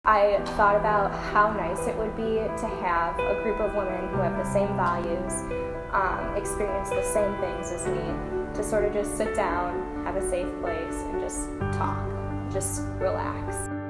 I thought about how nice it would be to have a group of women who have the same values, experience the same things as me, to sort of just sit down, have a safe place, and just talk, just relax.